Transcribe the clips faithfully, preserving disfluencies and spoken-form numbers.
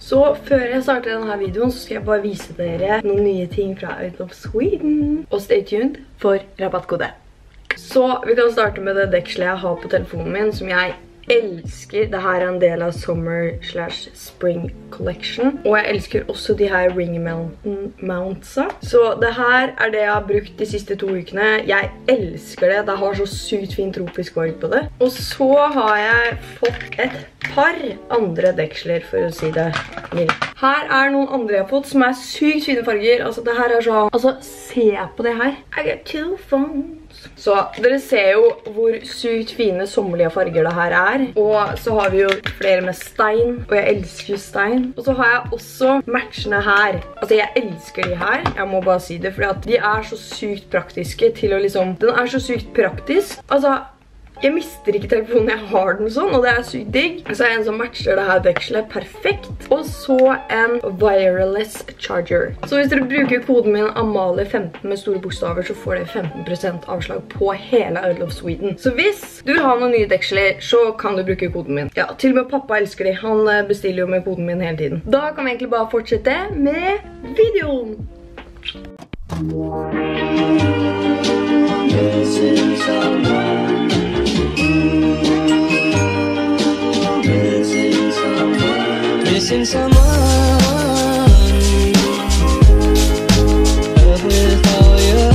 Så før jeg starter denne videoen så skal jeg bare vise dere noen nye ting fra Out of Sweden. Og stay tuned for rabattkode. Så vi kan starte med det dekselet jeg har på telefonen min, som jeg elsker. Dette er en del av Summer slash Spring Collection. Og jeg elsker også de her ring mountsa. Så det her er det jeg har brukt de siste to ukene. Jeg elsker det. Det har så sykt fin tropisk farge på det. Og så har jeg fått et par andre deksler, for å si det mildt. Her er noen andre jeg har fått som er sykt fine farger. Altså det her er så... Altså se på det her. I got two phones. Så dere ser jo hvor sykt fine sommerlige farger det her er. Og så har vi jo flere med stein, og jeg elsker stein. Og så har jeg også matchene her. Altså jeg elsker de her, jeg må bare si det, fordi at de er så sykt praktiske til å liksom... Den er så sykt praktisk. Altså... Jeg mister ikke telefonen, jeg har den sånn, og det er sykt digg. Så er det en som matcher det her dekselet perfekt. Og så en wireless charger. Så hvis dere bruker koden min Amalie femten med store bokstaver, så får dere femten prosent avslag på hele Out of Sweden. Så hvis du vil ha noen nye deksler, så kan du bruke koden min. Ja, til og med pappa elsker de. Han bestiller jo med koden min hele tiden. Da kan vi egentlig bare fortsette med videoen. Missing someone up with all your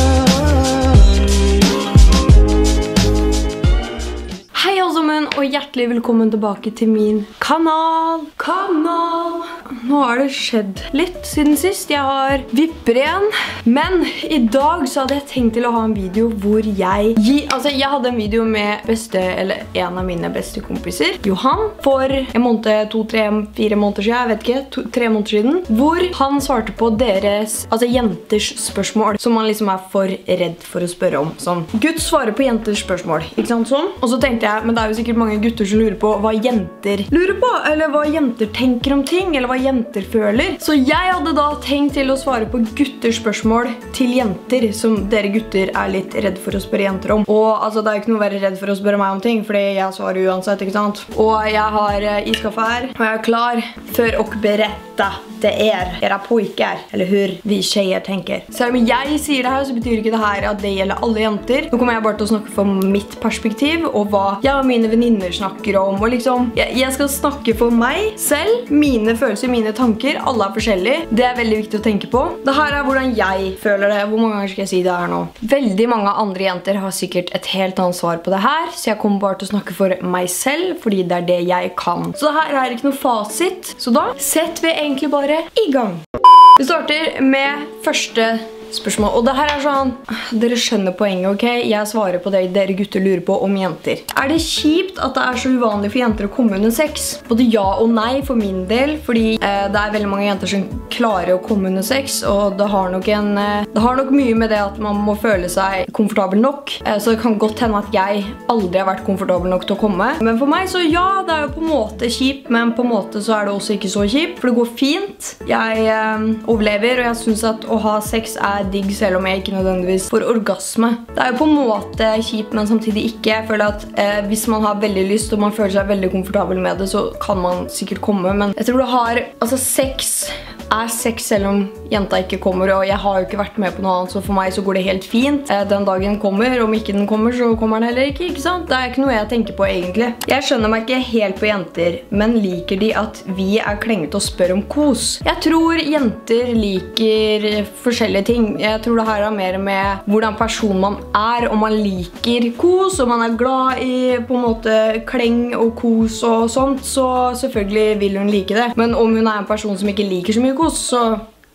Hei alle sammen, og hjertelig velkommen tilbake til min kanal. Kanal! Nå har det skjedd litt siden sist. Jeg har vipper igjen. Men i dag så hadde jeg tenkt til å ha en video hvor jeg gi, altså jeg hadde en video med beste, eller en av mine beste kompiser, Johan, for en måned, to, tre, fire måneder siden, jeg vet ikke, to, tre måneder siden, hvor han svarte på deres, altså jenters spørsmål, som man liksom er for redd for å spørre om. Sånn, gutt svarer på jenters spørsmål, ikke sant sånn? Og så tenkte jeg, men det er jo sikkert mange gutter som lurer på hva jenter lurer på, eller hva jenter tenker om ting, eller hva jenter føler. Så jeg hadde da tenkt til å svare på gutters spørsmål til jenter, som dere gutter er litt redd for å spørre jenter om. Og altså, det er jo ikke noe å være redd for å spørre meg om ting, fordi jeg svarer uansett, ikke sant? Og jeg har uh, iskaffe her, og jeg er klar for å berette det er era pojkar, eller hur vi tjejer tenker. Selv om jeg sier det her, så betyr ikke det her at det gjelder alle jenter. Nå kommer jeg bare til å snakke fra mitt perspektiv, og hva jeg og mine venninner snakker om, og liksom, jeg, jeg skal snakke for meg selv, mine følelser, mine tanker, alle er forskjellige. Det er veldig viktig å tenke på. Det her er hvordan jeg føler det. Hvor mange ganger skal jeg si det her nå? Veldig mange andre jenter har sikkert et helt annet svar på det her, så jeg kommer bare til å snakke for meg selv, fordi det er det jeg kan. Så det her er ikke noe fasit, så da setter vi egentlig bare i gang. Vi starter med første spørsmål, og det her er sånn, dere skjønner poenget, ok? Jeg svarer på det dere gutter lurer på om jenter. Er det kjipt at det er så uvanlig for jenter å komme under sex? Både ja og nei for min del, fordi eh, det er veldig mange jenter som klarer å komme under sex, og det har nok en, eh, det har nok mye med det at man må føle seg komfortabel nok, eh, så det kan godt hende at jeg aldri har vært komfortabel nok til å komme. Men for meg så ja, det er jo på en måte kjipt, men på en måte så er det også ikke så kjipt, for det går fint. Jeg eh, overlever, og jeg synes at å ha sex er digg, selv om jeg ikke nødvendigvis får orgasme. Det er jo på en måte kjipt, men samtidig ikke. Jeg føler at eh, hvis man har veldig lyst, og man føler seg veldig komfortabel med det, så kan man sikkert komme, men jeg tror det har, altså sex er sex selv om jenta ikke kommer, og jeg har jo ikke vært med på noe annet, så for meg så går det helt fint. Eh, den dagen kommer, om ikke den kommer, så kommer den heller ikke, ikke sant? Det er ikke noe jeg tenker på egentlig. Jeg skjønner meg ikke helt på jenter, men liker de at vi er klengete og spør om kos? Jeg tror jenter liker forskjellige ting. Jeg tror det her er mer med hvordan person man er, om man liker kos, om man er glad i på en måte kleng og kos og sånt, så selvfølgelig vil hun like det. Men om hun er en person som ikke liker så mye kos, så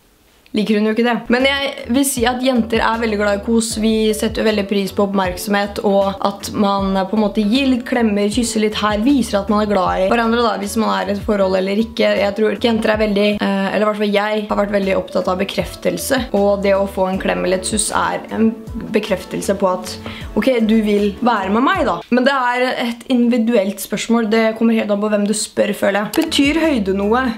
liker hun jo ikke det. Men jeg vil si at jenter er veldig glad i kos. Vi setter jo veldig pris på oppmerksomhet, og at man på en måte gir litt klemmer, kysser litt her, viser at man er glad i hverandre da, hvis man er i et forhold eller ikke. Jeg tror jenter er veldig, eh, eller i hvert fall jeg, har vært veldig opptatt av bekreftelse. Og det å få en klem eller et suss er en bekreftelse på at ok, du vil være med meg da. Men det er et individuelt spørsmål. Det kommer helt an på hvem du spør, føler jeg. Betyr høyde noe?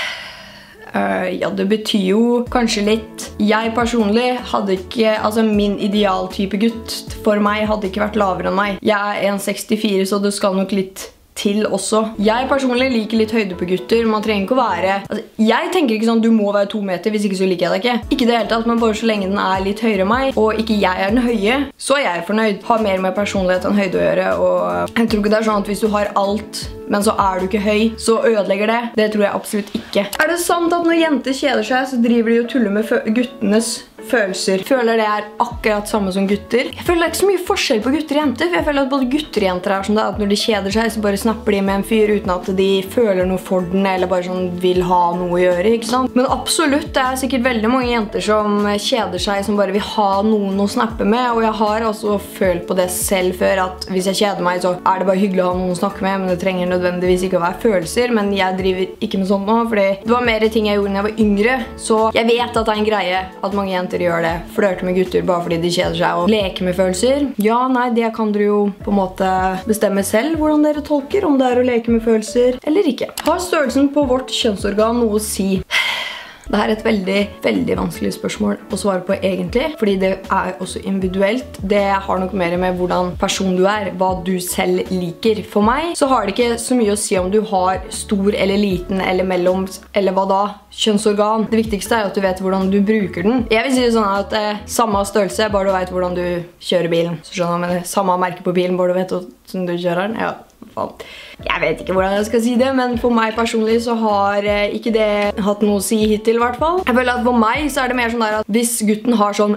Uh, ja, det betyr jo kanskje litt. Jeg personlig hadde ikke, altså min idealtype gutt for meg hadde ikke vært lavere enn meg. Jeg er en sekstifire, så det skal nok litt til også. Jeg personlig liker litt høyde på gutter. Man trenger ikke å være... Altså, jeg tenker ikke sånn, du må være to meter, hvis ikke så liker jeg det ikke. Ikke det hele tatt, men bare så lenge den er litt høyere enn meg, og ikke jeg er den høye, så er jeg fornøyd. Har mer med personlighet enn høyde å gjøre, og jeg tror ikke det er sånn at hvis du har alt, men så er du ikke høy, så ødelegger det. Det tror jeg absolutt ikke. Er det sant at når jenter kjeder seg, så driver de og tuller med guttenes følelser? Føler det er akkurat samme som gutter? Jeg føler det er ikke så mye forskjell på gutter og jenter, for jeg føler at både gutter og jenter er sånn det, at når de kjeder seg, så bare snapper de med en fyr uten at de føler noe for den, eller bare sånn vil ha noe å gjøre, ikke sant? Men absolutt, det er sikkert veldig mange jenter som kjeder seg, som bare vil ha noen å snappe med, og jeg har også følt på det selv før, at hvis jeg kjeder meg, så er det bare hyggelig å ha noen å snakke med, men det trenger nødvendigvis ikke å være følelser, men jeg driver ikke med sånt nå, fordi det var mer ting jeg gjorde når jeg var yngre, så jeg vet at det er en greie at mange jenter gjør det, flørte med gutter bare fordi de kjeder seg og leker med følelser. Ja, nei, det kan dere jo på en måte bestemme selv hvordan dere tolker, om det er å leke med følelser eller ikke. Har størrelsen på vårt kjønnsorgan noe å si? Dette er et veldig, veldig vanskelig spørsmål å svare på egentlig, fordi det er også individuelt. Det har nok mer med hvordan person du er, hva du selv liker. For meg så har det ikke så mye å si om du har stor eller liten eller mellom, eller hva da, kjønnsorgan. Det viktigste er at du vet hvordan du bruker den. Jeg vil si det sånn at eh, samme størrelse, bare du vet hvordan du kjører bilen. Så skjønner du, men samme merke på bilen, bare du vet hvordan du kjører den. Ja, faen. Jeg vet ikke hvordan jeg skal si det, men for meg personlig så har eh, ikke det hatt noe å si hittil i hvert fall. Jeg føler at for meg så er det mer sånn der at hvis gutten har sånn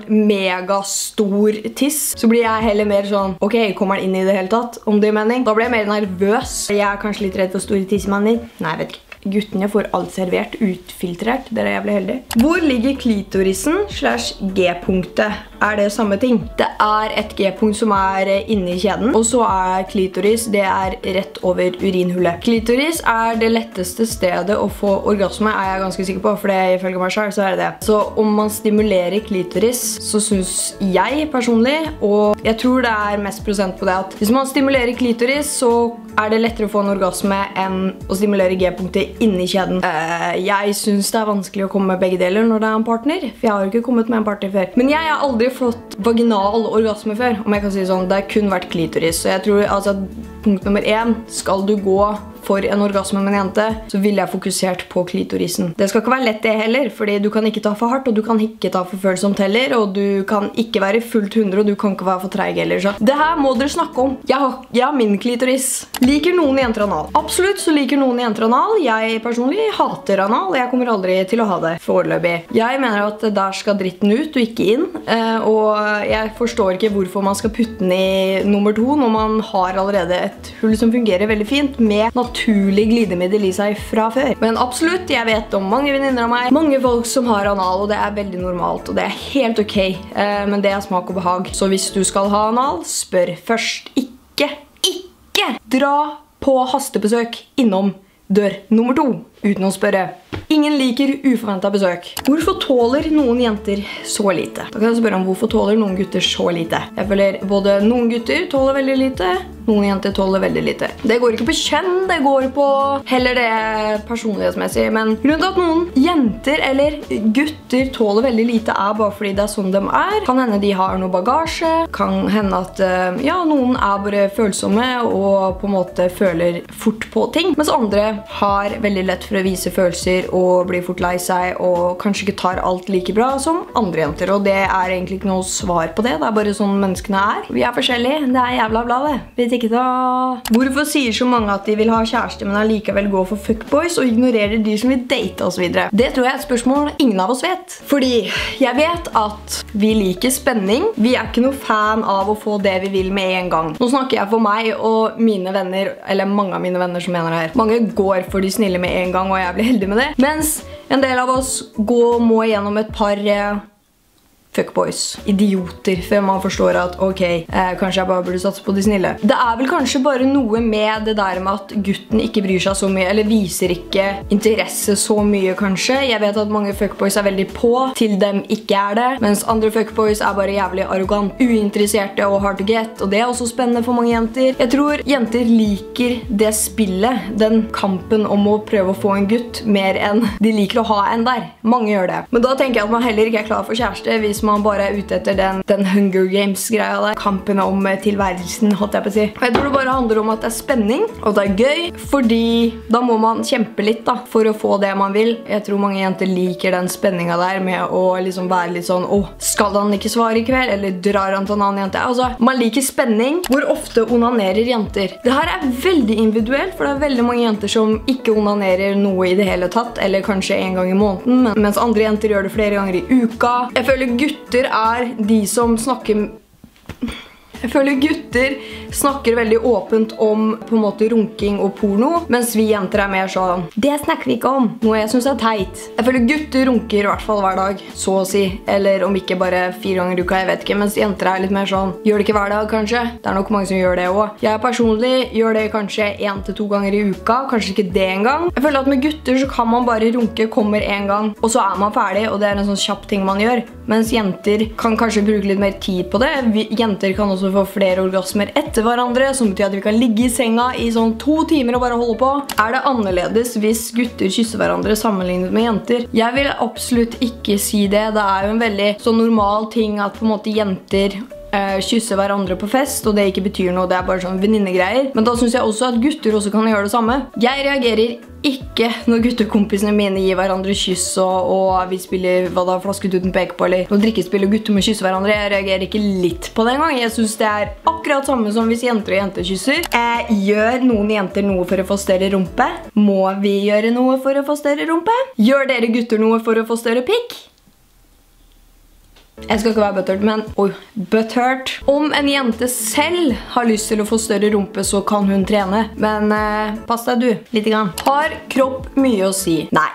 megastor tiss, så blir jeg heller mer sånn, ok, kommer han inn i det hele tatt, om det er mening? Da blir jeg mer nervøs. Jeg er kanskje litt redd for store tissemanner. Nei, jeg vet ikke. Guttene får alt servert, utfiltrert. Dere er jævlig heldige. Hvor ligger klitorisen slash G-punktet? Er det samme ting? Det er et G-punkt som er inne i kjeden, og så er klitoris, det er rett over urinhullet. Klitoris er det letteste stedet å få orgasme, er jeg ganske sikker på, for det ifølge meg selv så er det det. Så om man stimulerer klitoris, så synes jeg personlig, og jeg tror det er mest prosent på det, at hvis man stimulerer klitoris, så er det lettere å få en orgasme enn å stimulere G-punktet inni kjeden. Uh, jeg synes det er vanskelig å komme med begge deler når det er en partner, for jeg har jo ikke kommet med en partner før. Men jeg har aldri fått vaginal orgasme før, om jeg kan si sånn. Det har kun vært klitoris, så jeg tror altså punkt nummer én, skal du gå for en orgasme med en jente, så vil jeg fokusert på klitorisen. Det skal ikke være lett det heller, fordi du kan ikke ta for hardt, og du kan ikke ta for følsomt heller, og du kan ikke være fullt hundre, og du kan ikke være for treig heller. Så det her må dere snakke om. Jeg har, jeg har min klitoris. Liker noen jenter anal? Absolutt så liker noen jenter anal. Jeg personlig hater anal, og jeg kommer aldri til å ha det foreløpig. Jeg mener at der skal dritten ut og ikke inn, og jeg forstår ikke hvorfor man skal putte den i nummer to når man har allerede et hull som fungerer veldig fint med naturlig glidemiddel i seg fra før. Men absolutt, jeg vet om mange venninner av meg, mange folk som har anal, og det er veldig normalt, og det er helt ok, men det er smak og behag. Så hvis du skal ha anal, spør først. Ikke, ikke dra på hastebesøk innom dør nummer to, uten å spørre. Ingen liker uforventet besøk. Hvorfor tåler noen jenter så lite? Da kan jeg spørre om hvorfor tåler noen gutter så lite. Jeg føler både noen gutter tåler veldig lite, noen jenter tåler veldig lite. Det går ikke på kjønn, det går på heller det personlighetsmessig, men grunnen til at noen jenter eller gutter tåler veldig lite er bare fordi det er sånn de er. Kan hende de har noe bagasje, kan hende at ja, noen er bare følsomme og på en måte føler fort på ting, mens andre har veldig lett for å vise følelser og blir fort lei seg og kanskje ikke tar alt like bra som andre jenter, og det er egentlig ikke noe svar på det. Det er bare sånn menneskene er. Vi er forskjellige, det er jævla bla det. Vet ikke da. Hvorfor sier så mange at de vil ha kjæreste, men allikevel gå for fuckboys og ignorerer de som vil date og så videre? Det tror jeg er et spørsmål ingen av oss vet. Fordi jeg vet at vi liker spenning. Vi er ikke noe fan av å få det vi vil med en gang. Nå snakker jeg for meg og mine venner, eller mange av mine venner som mener det her. Mange går for de snille med en gang, og jeg blir heldig med det. Mens en del av oss går, må gjennom et par eh, fuckboys, idioter, før man forstår at ok, eh, kanskje jeg bare burde satse på de snille. Det er vel kanskje bare noe med det der med at gutten ikke bryr seg så mye, eller viser ikke interesse så mye kanskje. Jeg vet at mange fuckboys er veldig på, til dem ikke er det, mens andre fuckboys er bare jævlig arrogant, uinteresserte og hard to get, og det er også spennende for mange jenter. Jeg tror jenter liker det spillet, den kampen om å prøve å få en gutt, mer enn de liker å ha en der. Mange gjør det. Men da tenker jeg at man heller ikke er klar for kjæreste hvis man bare er ute etter den, den Hunger Games-greia der. Kampen om tilværelsen, holdt jeg på å si. Og jeg tror det bare handler om at det er spenning, og det er gøy, fordi da må man kjempe litt da, for å få det man vil. Jeg tror mange jenter liker den spenninga der med å liksom være litt sånn, åh, skal han ikke svare i kveld, eller drar han til en annen jente? Altså, man liker spenning. Hvor ofte onanerer jenter? Det her er veldig individuelt, for det er veldig mange jenter som ikke onanerer noe i det hele tatt, eller kanskje en gang i måneden, mens andre jenter gjør det flere ganger i uka. Jeg føler gutter er de som snakker... Jeg føler gutter snakker veldig åpent om på en måte runking og porno, mens vi jenter er mer sånn, det snakker vi ikke om, noe jeg synes er teit. Jeg føler gutter runker i hvert fall hver dag, så å si, eller om ikke bare fire ganger i uka, jeg vet ikke, mens jenter er litt mer sånn, gjør det ikke hver dag kanskje? Det er nok mange som gjør det også. Jeg personlig gjør det kanskje en til to ganger i uka, kanskje ikke det en gang. Jeg føler at med gutter så kan man bare runke, kommer en gang, og så er man ferdig, og det er en sånn kjapp ting man gjør. Mens jenter kan kanskje bruke litt mer tid på det. Vi, jenter kan også få flere orgasmer etter hverandre, som betyr at vi kan ligge i senga i sånn to timer og bare holde på. Er det annerledes hvis gutter kysser hverandre sammenlignet med jenter? Jeg vil absolutt ikke si det. Det er jo en veldig sånn normal ting at på en måte jenter uh, kysser hverandre på fest, og det ikke betyr noe, det er bare sånn venninnegreier. Men da synes jeg også at gutter også kan gjøre det samme. Jeg reagerer ikke når guttekompisene mine gir hverandre kyss, og, og vi spiller hva da, flasket uten peke på, eller noe drikkespill og gutter må kysse hverandre. Jeg reagerer ikke litt på det en gang. Jeg synes det er akkurat samme som hvis jenter og jenter kysser. Eh, gjør noen jenter noe for å få større rumpe? Må vi gjøre noe for å få større rumpe? Gjør dere gutter noe for å få større pikk? Jeg skal ikke være butthurt, men oi, butthurt. Om en jente selv har lyst til å få større rumpe, så kan hun trene. Men eh, pass deg du, litt grann. Har kropp mye å si? Nei.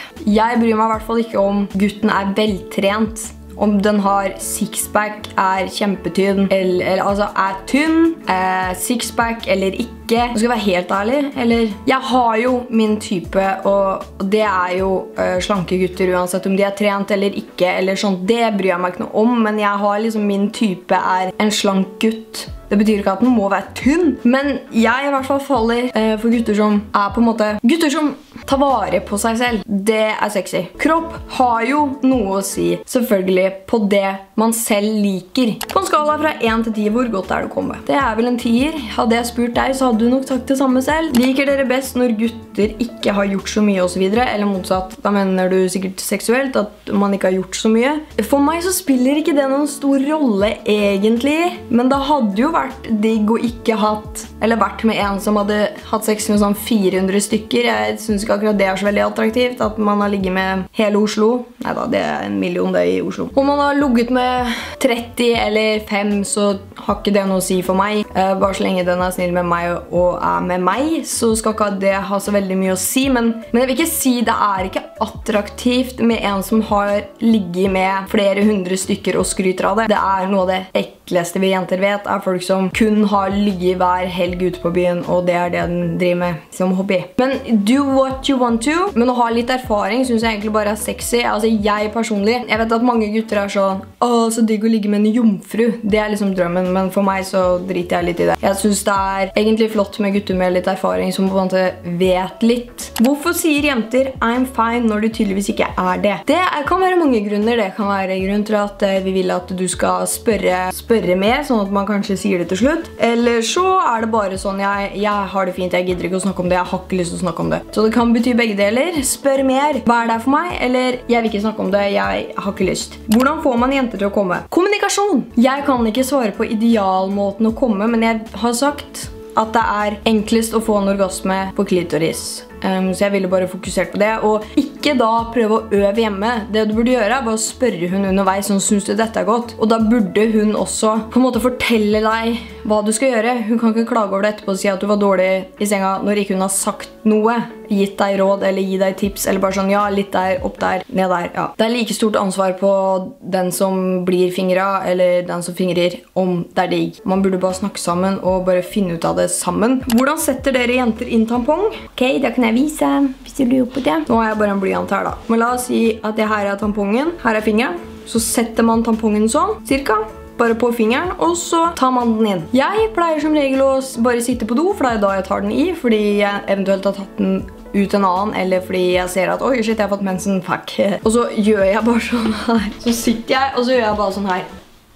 Jeg bryr meg i hvert fall ikke om gutten er veltrent. Om den har sixpack, er kjempetynn, eller, eller altså er tynn, eh, sixpack eller ikke. Jeg skal være helt ærlig, eller jeg har jo min type, og det er jo uh, slanke gutter uansett om de er trent eller ikke, eller sånt, det bryr jeg meg ikke noe om, men jeg har liksom, min type er en slank gutt. Det betyr ikke at den må være tynn, men jeg i hvert fall faller uh, for gutter som er på en måte, gutter som tar vare på seg selv. Det er sexy. Kropp har jo noe å si, selvfølgelig, på det man selv liker. På en skala fra én til ti, hvor godt er det å komme? Det er vel en tier. Hadde jeg spurt deg, så hadde du nok sagt det samme selv. Liker dere best når gutter ikke har gjort så mye og så videre, eller motsatt, da mener du sikkert seksuelt at man ikke har gjort så mye. For meg så spiller ikke det noen stor rolle egentlig, men det hadde jo vært digg å ikke hatt, eller vært med en som hadde hatt sex med sånn fire hundre stykker. Jeg synes ikke akkurat det er så veldig attraktivt, at man har ligget med hele Oslo. Neida, det er en million det i Oslo. Om man har ligget med tretti eller fem, så har ikke det noe å si for meg. Eh, bare så lenge den er snill med meg og er med meg, så skal ikke det ha så veldig mye å si. Men, men jeg vil ikke si det er ikke attraktivt med en som har ligget med flere hundre stykker og skryter av det. Det er noe av det ekleste vi jenter vet, er folk som kun har ligget hver helg ute på byen, og det er det den driver med som hobby. Men do what you want to. Men å ha litt erfaring synes jeg egentlig bare er sexy. Altså jeg personlig, jeg vet at mange gutter er sånn, åh, så digg å ligge med en jomfru. Det er liksom drømmen, men for meg så driter jeg litt i det. Jeg synes det er egentlig flott med gutter med litt erfaring som på en måte vet litt. Hvorfor sier jenter I'm fine når du tydeligvis ikke er det? Det kan være mange grunner. Det kan være grunn til at vi vil at du skal spørre, spørre mer, sånn at man kanskje sier det til slutt. Eller så er det bare sånn, jeg, jeg har det fint, jeg gidder ikke å snakke om det, jeg har ikke lyst til å snakke om det. Så det kan bety begge deler. Spør mer, hva er det for meg? Eller jeg vil ikke snakke om det, jeg har ikke lyst. Hvordan får man jenter til å komme? Kommunikasjon! Jeg kan ikke svare på idealmåten å komme, men jeg har sagt at det er enklest å få en orgasme på klitoris. Um, så jeg ville bare fokusert på det, og ikke da prøve å øve hjemme. Det du burde gjøre er bare å spørre hun underveis, sånn, synes du dette er godt? Og da burde hun også på en måte fortelle deg hva du skal gjøre. Hun kan ikke klage over det etterpå og si at du var dårlig i senga når ikke hun har sagt noe, gitt deg råd eller gi deg tips, eller bare sånn, ja, litt der, opp der, ned der, ja. Det er like stort ansvar på den som blir fingret, eller den som fingrer, om det er digg. Man burde bare snakke sammen og bare finne ut av det sammen. Hvordan setter dere jenter inn tampong? Ok, da kan jeg vise, hvis du lurer på det. Nå har jeg bare en blyant her da. Men la oss si at jeg her er tampongen, her er fingeren. Så setter man tampongen sånn, cirka, bare på fingeren, og så tar man den inn. Jeg pleier som regel å bare sitte på do, for det er da jeg tar den i, fordi jeg eventuelt har tatt den ut en annen, eller fordi jeg ser at, oi shit, jeg har fått mensen, fuck. Og så gjør jeg bare sånn her. Så sitter jeg, og så gjør jeg bare sånn her.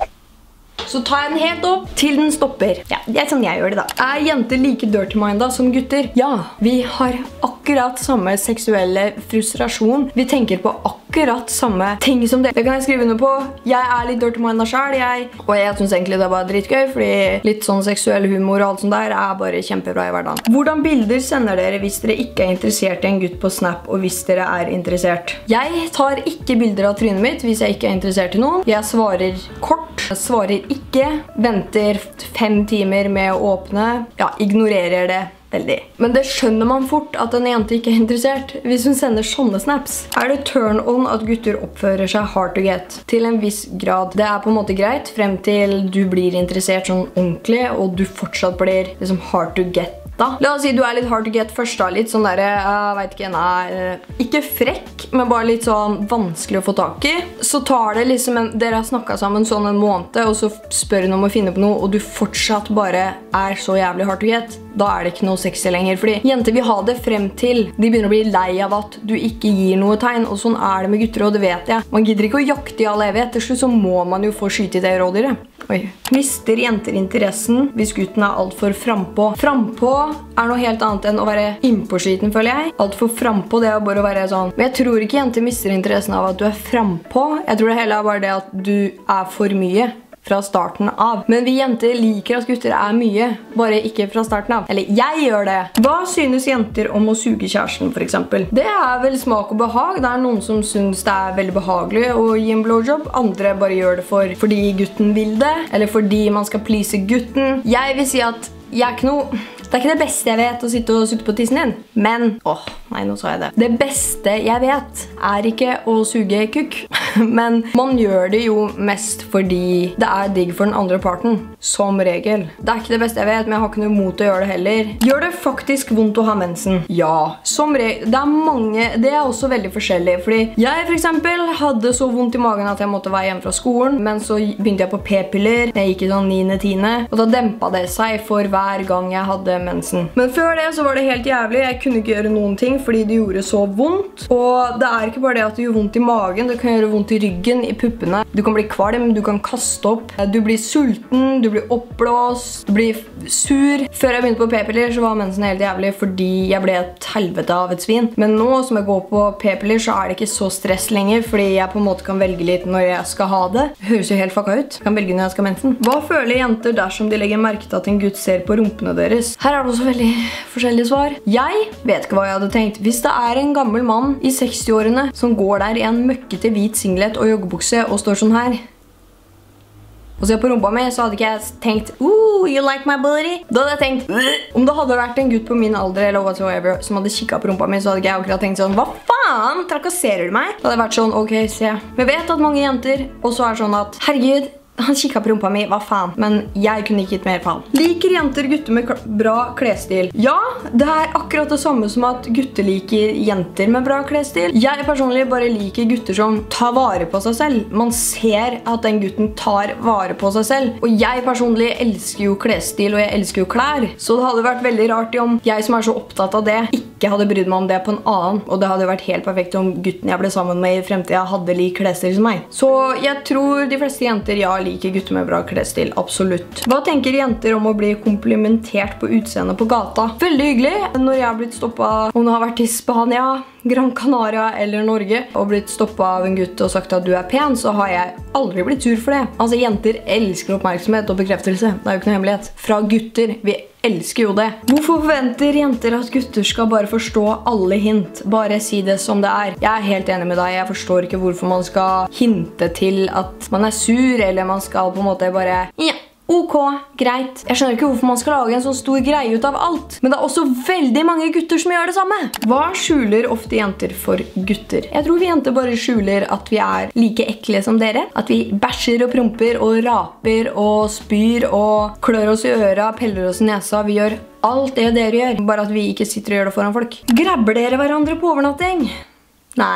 Så tar jeg den helt opp til den stopper. Ja, det er sånn jeg gjør det da. Er jenter like dirty-minda som gutter? Ja, vi har akkurat samme seksuelle frustrasjon. Vi tenker på akkurat samme ting som det. Det kan jeg skrive under på. Jeg er litt dirty-minda selv, jeg. Og jeg synes egentlig det er bare dritgøy, fordi litt sånn seksuell humor og alt sånt der er bare kjempebra i hverdagen. Hvordan bilder sender dere hvis dere ikke er interessert i en gutt på Snap, og hvis dere er interessert? Jeg tar ikke bilder av trynet mitt hvis jeg ikke er interessert i noen. Jeg svarer kort. Jeg svarer ikke, venter fem timer med å åpne, ja, ignorerer det veldig. Men det skjønner man fort at en jente ikke er interessert hvis hun sender sånne snaps. Er det turn on at gutter oppfører seg hard to get? Til en viss grad. Det er på en måte greit frem til du blir interessert sånn ordentlig, og du fortsatt blir liksom hard to get. Da. La oss si du er litt hard to get først da, litt sånn der, jeg vet ikke, nei, ikke frekk, men bare litt sånn vanskelig å få tak i. Så tar det liksom, en, dere har snakket sammen sånn en måned, og så spør hun om å finne på noe, og du fortsatt bare er så jævlig hard to get. Da er det ikke noe sexy lenger, fordi jenter vil ha det frem til de begynner å bli lei av at du ikke gir noe tegn, og sånn er det med gutter, og det vet jeg. Man gidder ikke å jakte i all evighet, til slutt så må man jo få skyte i det rådyret. Oi. Mister jenter interessen hvis gutten er alt for frampå. Frampå er noe helt annet enn å være innpåskiten, føler jeg. Alt for frampå, det er bare å være sånn. Men jeg tror ikke jenter mister interessen av at du er frampå. Jeg tror det hele er bare det at du er for mye fra starten av. Men vi jenter liker at gutter er mye, bare ikke fra starten av. Eller jeg gjør det. Hva synes jenter om å suge kjæresten, for eksempel? Det er vel smak og behag. Det er noen som synes det er veldig behagelig å gi en blowjob. Andre bare gjør det for, fordi gutten vil det, eller fordi man skal please gutten. Jeg vil si at jeg er ikke noe... Det er ikke det beste jeg vet å sitte og sutte på tissen din. Men, åh, nei, nå sa jeg det. Det beste jeg vet er ikke å suge kukk. Men man gjør det jo mest fordi det er digg for den andre parten. Som regel. Det er ikke det beste jeg vet, men jeg har ikke noe mot å gjøre det heller. Gjør det faktisk vondt å ha mensen? Ja, som regel. Det er mange, det er også veldig forskjellig. Fordi jeg for eksempel hadde så vondt i magen at jeg måtte være hjemme fra skolen. Men så begynte jeg på p-piller. Jeg gikk i sånn niende tiende. Og da dempet det seg for hver gang jeg hadde mensen. Men før det så var det helt jævlig. Jeg kunne ikke gjøre noen ting fordi det gjorde så vondt. Og det er ikke bare det at det gjør vondt i magen, det kan gjøre vondt i ryggen, i puppene. Du kan bli kvalm, du kan kaste opp. Du blir sulten, du blir oppblåst, du blir sur. Før jeg begynte på p-piller så var mensen helt jævlig fordi jeg ble et helvete av et svin. Men nå som jeg går på p-piller så er det ikke så stress lenger fordi jeg på en måte kan velge litt når jeg skal ha det. Det høres jo helt fucka ut. Jeg kan velge når jeg skal ha mensen. Hva føler jenter dersom de legger merke til at en gutt ser på rumpene deres? Her er det også veldig forskjellige svar. Jeg vet ikke hva jeg hadde tenkt. Hvis det er en gammel mann i seksti-årene som går der i en møkkete hvit singlet og joggebukse og står sånn her, og ser på rumpa mi, så hadde ikke jeg tenkt Ooh, you like my booty? Da hadde jeg tenkt om det hadde vært en gutt på min alder eller whatsoever som hadde kikket på rumpa mi, så hadde ikke jeg akkurat tenkt sånn hva faen, trakasserer du meg? Da hadde jeg vært sånn, ok, se. Men jeg vet at mange jenter også er sånn at herregud, han kikket på rumpa mi, hva faen? Men jeg kunne ikke gitt mer faen. Liker jenter gutter med bra klesstil? Ja, det er akkurat det samme som at gutter liker jenter med bra klesstil. Jeg personlig bare liker gutter som tar vare på seg selv. Man ser at den gutten tar vare på seg selv. Og jeg personlig elsker jo klesstil, og jeg elsker jo klær. Så det hadde vært veldig rart om jeg som er så opptatt av det, ikke hadde brydd meg om det på en annen. Og det hadde vært helt perfekt om gutten jeg ble sammen med i fremtiden hadde lik klesstil som meg. Så jeg tror de fleste jenter, ja, liker gutter med bra klesstil, absolutt. Hva tenker jenter om å bli komplimentert på utseendet på gata? Veldig hyggelig. Når jeg har blitt stoppet, om det har vært i Spania, Gran Canaria eller Norge, og blitt stoppet av en gutt og sagt at du er pen, så har jeg aldri blitt sur for det. Altså, jenter elsker oppmerksomhet og bekreftelse. Det er jo ikke noe hemmelighet. Fra gutter, vi elsker jo det. Hvorfor forventer jenter at gutter skal bare forstå alle hint? Bare si det som det er. Jeg er helt enig med deg. Jeg forstår ikke hvorfor man skal hinte til at man er sur, eller man skal på en måte bare ja, ok, greit. Jeg skjønner ikke hvorfor man skal lage en sånn stor greie ut av alt. Men det er også veldig mange gutter som gjør det samme. Hva skjuler ofte jenter for gutter? Jeg tror vi jenter bare skjuler at vi er like ekle som dere. At vi bæsjer og promper og raper og spyr og klør oss i øra, peller oss i nesa. Vi gjør alt det dere gjør, bare at vi ikke sitter og gjør det foran folk. Grabber dere hverandre på overnatting? Nei.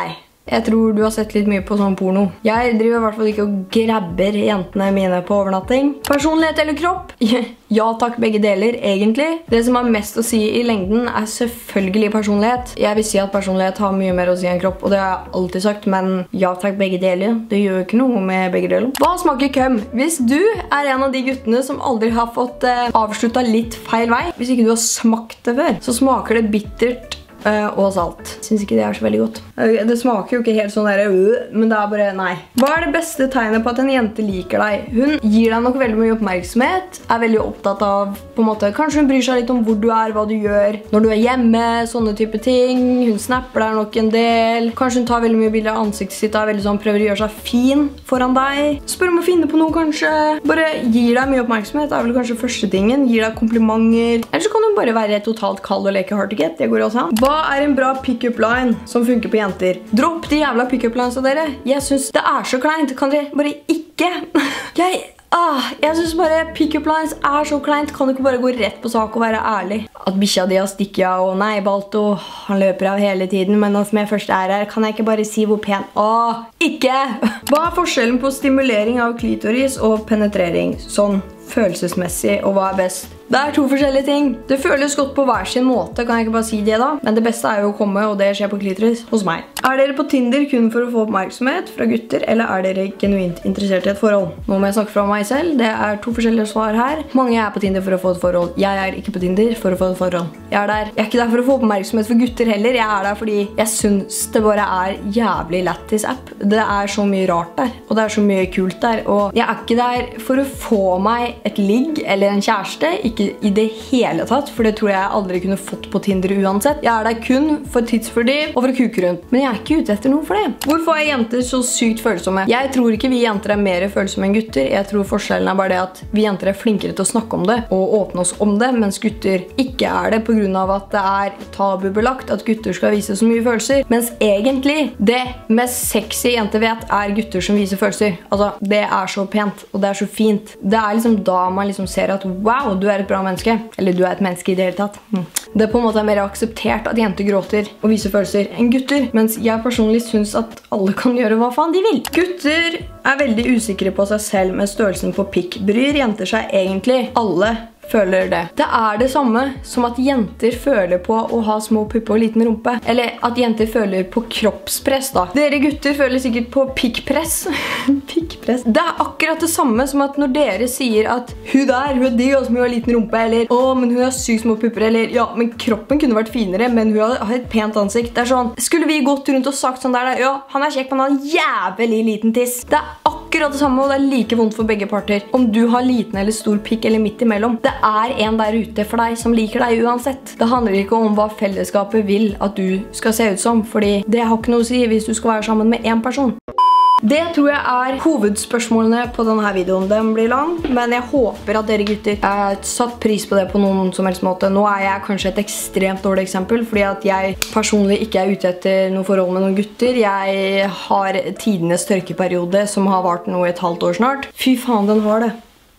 Jeg tror du har sett litt mye på sånn porno. Jeg driver i hvert fall ikke og grabber jentene mine på overnatting. Personlighet eller kropp? Ja takk, begge deler, egentlig. Det som har mest å si i lengden er selvfølgelig personlighet. Jeg vil si at personlighet har mye mer å si enn kropp, og det har jeg alltid sagt, men ja takk, begge deler. Det gjør ikke noe med begge deler. Hva smaker køm? Hvis du er en av de guttene som aldri har fått eh, avsluttet litt feil vei, hvis ikke du har smakt det før, så smaker det bittert Uh, og salt. Synes ikke det er så veldig godt. Uh, det smaker jo ikke helt sånn der, uh, men det er bare nei. Hva er det beste tegnet på at en jente liker deg? Hun gir deg nok veldig mye oppmerksomhet, er veldig opptatt av, på en måte, kanskje hun bryr seg litt om hvor du er, hva du gjør, når du er hjemme, sånne type ting. Hun snapper deg nok en del. Kanskje hun tar veldig mye bilder av ansiktet sitt, er veldig sånn, prøver å gjøre seg fin foran deg. Spør om å finne på noe, kanskje. Bare gir deg mye oppmerksomhet, det er vel kanskje første tingen. Gir deg komplimenter. Eller så kan hun bare være totalt kald og leke hard to get. Det går også an. Hva er en bra pick-up line som funker på jenter? Dropp de jævla pick-up lines av dere. Jeg synes det er så kleint. Kan dere bare ikke? Jeg, ah, jeg synes bare pick-up lines er så kleint. Kan du ikke bare gå rett på sak og være ærlig? At bikkja di har stikket av, og nei, Balto, han løper av hele tiden, men som jeg først er her, kan jeg ikke bare si hvor pen? Åh, ikke! Hva er forskjellen på stimulering av klitoris og penetrering? Sånn følelsesmessig, og hva er best? Det er to forskjellige ting. Det føles godt på hver sin måte, kan jeg ikke bare si det da. Men det beste er jo å komme, og det skjer på klitoris hos meg. Er dere på Tinder kun for å få oppmerksomhet fra gutter, eller er dere genuint interessert i et forhold? Nå må jeg snakke fra meg selv. Det er to forskjellige svar her. Mange er på Tinder for å få et forhold. Jeg er ikke på Tinder for å få et forhold. Jeg er der. Jeg er ikke der for å få oppmerksomhet for gutter heller. Jeg er der fordi jeg synes det bare er jævlig lættis app. Det er så mye rart der, og det er så mye kult der, og jeg er ikke der for å få meg et ligg eller en kjæreste, ikke i det hele tatt, for det tror jeg aldri kunne fått på Tinder uansett. Jeg er der kun for tidsfordriv og for å kuke rundt, men jeg er ikke ute etter noe for det. Hvorfor er jenter så sykt følsomme? Jeg tror ikke vi jenter er mer følsomme enn gutter. Jeg tror forskjellen er bare det at vi jenter er flinkere til å snakke om det og åpne oss om det, mens gutter ikke er det på grunn av at det er tabubelagt at gutter skal vise så mye følelser. Mens egentlig, det mest sexy jenter vet er gutter som viser følelser. Altså, det er så pent, og det er så fint. Det er liksom da man liksom ser at wow, du er et bra menneske. Eller du er et menneske i det hele tatt. Mm. Det er på en måte mer akseptert at jenter gråter og viser følelser enn gutter. Mens jeg personlig synes at alle kan gjøre hva faen de vil. Gutter er veldig usikre på seg selv med størrelsen på pikk. Bryr jenter seg egentlig? Alle føler det. Det er det samme som at jenter føler på å ha små puppe og liten rumpe. Eller at jenter føler på kroppspress da. Dere gutter føler sikkert på pikkpress. Pikkpress. Det er akkurat det samme som at når dere sier at hun der, hun er digg og hun har liten rumpe, eller å, men hun har sykt små pupper, eller ja, men kroppen kunne vært finere, men hun har et pent ansikt. Det er sånn, skulle vi gått rundt og sagt sånn der, ja, han er kjekk, men han har jævlig liten tiss. Det er akkurat det samme, og det er like vondt for begge parter. Om du har liten eller stor pikk eller midt imellom. Det er en der ute for deg som liker deg uansett. Det handler ikke om hva fellesskapet vil at du skal se ut som, fordi det har ikke noe å si hvis du skal være sammen med en person. Det tror jeg er hovedspørsmålene på denne videoen. Den blir lang, men jeg håper at dere gutter har satt pris på det på noen som helst måte. Nå er jeg kanskje et ekstremt dårlig eksempel, fordi at jeg personlig ikke er ute etter noe forhold med noen gutter. Jeg har tidenes tørkeperiode som har vart nå i et halvt år snart. Fy faen, den har det.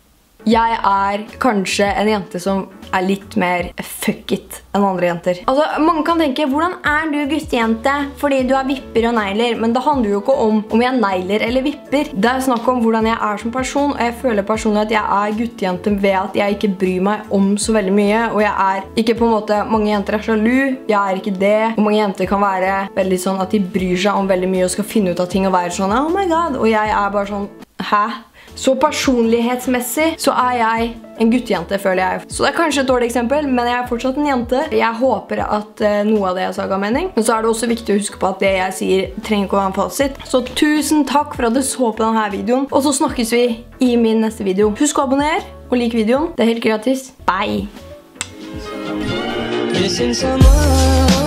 Jeg er kanskje en jente som er litt mer fuck it enn andre jenter. Altså, mange kan tenke, hvordan er du guttejente? Fordi du har vipper og negler, men det handler jo ikke om om jeg negler eller vipper. Det er snakk om hvordan jeg er som person, og jeg føler personlig at jeg er guttejente ved at jeg ikke bryr meg om så veldig mye, og jeg er ikke på en måte, mange jenter er sjalu, jeg er ikke det, og mange jenter kan være veldig sånn at de bryr seg om veldig mye og skal finne ut av ting og være sånn, oh my god, og jeg er bare sånn, hæ? Så personlighetsmessig så er jeg en guttejente, føler jeg. Så det er kanskje et dårlig eksempel, men jeg er fortsatt en jente. Jeg håper at uh, noe av det jeg sa ga mening. Men så er det også viktig å huske på at det jeg sier trenger ikke å være en fasit. Så tusen takk for at du så på denne videoen. Og så snakkes vi i min neste video. Husk å abonnere og like videoen. Det er helt gratis. Bye!